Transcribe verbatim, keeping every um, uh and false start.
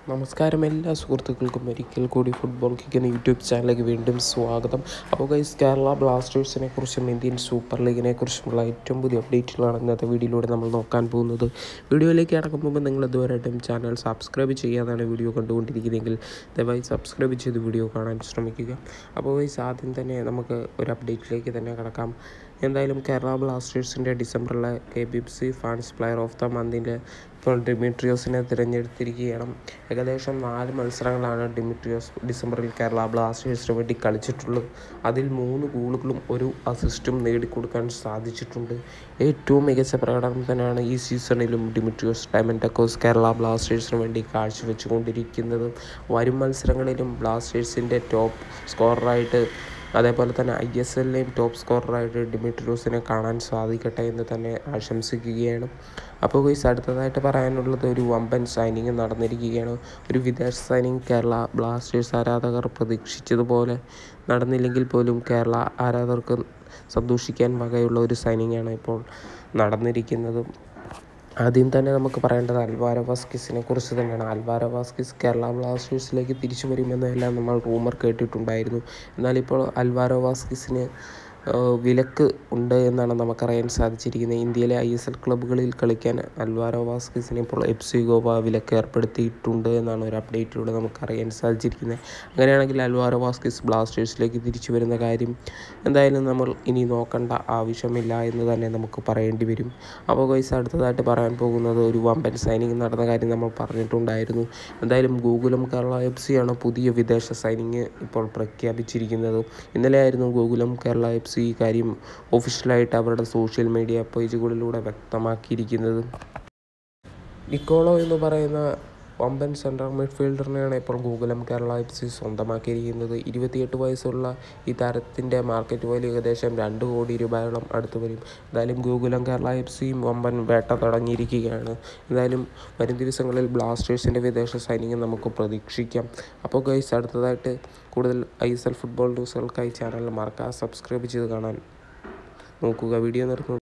നമസ്കാരം എല്ലാ സുഹൃത്തുക്കൾക്കും ഒരിക്കൽ കൂടി ഫുട്ബോൾ കിക്ക് എന്ന യൂട്യൂബ് ചാനലിലേക്ക് വീണ്ടും സ്വാഗതം. അപ്പോൾ ഗൈസ്, കേരള ബ്ലാസ്റ്റേഴ്സിനെ കുറിച്ചും ഇന്ത്യൻ സൂപ്പർ ലീഗിനെ കുറിച്ചുമുള്ള ഏറ്റവും പുതിയ അപ്ഡേറ്റുകളാണ് ഇന്നത്തെ വീഡിയോയിലൂടെ നമ്മൾ നോക്കാൻ പോകുന്നത്. വീഡിയോയിലേക്ക് കടക്കും മുമ്പ് നിങ്ങൾ ഇതുവരെയായിട്ടും ചാനൽ സബ്സ്ക്രൈബ് ചെയ്യാതാണ് വീഡിയോ കണ്ടുകൊണ്ടിരിക്കുന്നതെങ്കിൽ ദയവായി സബ്സ്ക്രൈബ് ചെയ്ത് വീഡിയോ കാണാൻ ശ്രമിക്കുക. അപ്പോൾ ഗൈസ്, ആദ്യം തന്നെ നമുക്ക് ഒരു അപ്ഡേറ്റിലേക്ക് തന്നെ കടക്കാം. എന്തായാലും കേരള ബ്ലാസ്റ്റേഴ്സിൻ്റെ ഡിസംബറിലെ K B F C fans player of the മന്തിൻ്റെ ഇപ്പോൾ ഡിമിട്രിയോസിനെ തിരഞ്ഞെടുത്തിരിക്കുകയാണ്. ഏകദേശം നാല് മത്സരങ്ങളാണ് ഡിമിട്രിയോസ് ഡിസംബറിൽ കേരള ബ്ലാസ്റ്റേഴ്സിന് വേണ്ടി കളിച്ചിട്ടുള്ളത്. അതിൽ മൂന്ന് ഗോളുകളും ഒരു അസിസ്റ്റും നേടിക്കൊടുക്കാൻ സാധിച്ചിട്ടുണ്ട്. ഏറ്റവും മികച്ച പ്രകടനം തന്നെയാണ് ഈ സീസണിലും ഡിമിട്രിയോസ് ഡയമൻറ്റക്കോസ് കേരള ബ്ലാസ്റ്റേഴ്സിന് വേണ്ടി കാഴ്ചവെച്ചുകൊണ്ടിരിക്കുന്നത്. വരും മത്സരങ്ങളിലും ബ്ലാസ്റ്റേഴ്സിൻ്റെ ടോപ്പ് സ്കോററായിട്ട് അതേപോലെ തന്നെ ഐ എസ് എല്ലിലെയും ടോപ്പ് സ്കോററായിട്ട് ഡിമിട്രിയോസിനെ കാണാൻ സാധിക്കട്ടെ എന്ന് തന്നെ ആശംസിക്കുകയാണ്. അപ്പോൾ ഗൈസ്, അടുത്തതായിട്ട് പറയാനുള്ളത് ഒരു വമ്പൻ സൈനിങ് നടന്നിരിക്കുകയാണ്. ഒരു വിദേശ സൈനിങ് കേരള ബ്ലാസ്റ്റേഴ്സ് ആരാധകർ പ്രതീക്ഷിച്ചതുപോലെ നടന്നില്ലെങ്കിൽ പോലും കേരള ആരാധകർക്ക് സന്തോഷിക്കാൻ വകയുള്ള ഒരു സൈനിങ്ങാണ് ഇപ്പോൾ നടന്നിരിക്കുന്നത്. ആദ്യം തന്നെ നമുക്ക് പറയേണ്ടത് അൽവാരോ വാസ്കിസിനെ കുറിച്ച് തന്നെയാണ്. അൽവാരോ വാസ്കിസ് കേരള ബ്ലാസ്റ്റേഴ്സിലേക്ക് തിരിച്ചു വരുമെന്നെല്ലാം നമ്മൾ റൂമർ കേട്ടിട്ടുണ്ടായിരുന്നു. എന്നാൽ ഇപ്പോൾ അൽവാരോ വാസ്കിസിന് വിലക്ക് ഉണ്ട് എന്നാണ് നമുക്കറിയാൻ സാധിച്ചിരിക്കുന്നത്. ഇന്ത്യയിലെ ഐ എസ് എൽ ക്ലബ്ബുകളിൽ കളിക്കാൻ അൽവാരോ വാസ്കിസിന് ഇപ്പോൾ എഫ് സി ഗോവ വിലക്ക് ഏർപ്പെടുത്തിയിട്ടുണ്ട് എന്നാണ് ഒരു അപ്ഡേറ്റിലൂടെ നമുക്കറിയാൻ സാധിച്ചിരിക്കുന്നത്. അങ്ങനെയാണെങ്കിൽ അൽവാരോ വാസ്കിസ് ബ്ലാസ്റ്റേഴ്സിലേക്ക് തിരിച്ചു വരുന്ന കാര്യം എന്തായാലും നമ്മൾ ഇനി നോക്കേണ്ട ആവശ്യമില്ല എന്ന് തന്നെ നമുക്ക് പറയേണ്ടി വരും. അപ്പോൾ ഗൈസ്, അടുത്തതായിട്ട് പറയാൻ പോകുന്നത് ഒരു വമ്പൻ സൈനിങ് നടന്ന കാര്യം നമ്മൾ പറഞ്ഞിട്ടുണ്ടായിരുന്നു. എന്തായാലും ഗോകുലം കേരള എഫ് സിയാണ് പുതിയ വിദേശ സൈനിങ് ഇപ്പോൾ പ്രഖ്യാപിച്ചിരിക്കുന്നത്. ഇന്നലെയായിരുന്നു ഗോകുലം കേരള എഫ് സി ഈ കാര്യം ഒഫീഷ്യലായിട്ട് അവരുടെ സോഷ്യൽ മീഡിയ പേജുകളിലൂടെ വ്യക്തമാക്കിയിരിക്കുന്നത്. നിക്കോളോ എന്ന് പറയുന്ന വമ്പൻ സെൻട്രൽ മിഡ്ഫീൽഡറിനെയാണ് ഇപ്പോൾ ഗോകുലം കേരള എഫ് സി സ്വന്തമാക്കിയിരിക്കുന്നത്. ഇരുപത്തിയെട്ട് വയസ്സുള്ള ഈ താരത്തിൻ്റെ മാർക്കറ്റ് വാല്യൂ ഏകദേശം രണ്ട് കോടി രൂപയോളം അടുത്ത് വരും. എന്തായാലും ഗോകുലം കേരള എഫ് സിയും വമ്പൻ വേട്ട തുടങ്ങിയിരിക്കുകയാണ്. എന്തായാലും വരും ദിവസങ്ങളിൽ ബ്ലാസ്റ്റേഴ്സിൻ്റെ വിദേശ സൈനിങ് നമുക്ക് പ്രതീക്ഷിക്കാം. അപ്പോൾ ഗൈസ്, അടുത്തതായിട്ട് കൂടുതൽ ഐ എസ് എൽ ഫുട്ബോൾ ന്യൂസുകൾക്കായി ചാനൽ മറക്കാതെ സബ്സ്ക്രൈബ് ചെയ്ത് കാണാൻ നോക്കുക. വീഡിയോ നിർത്തുന്നു.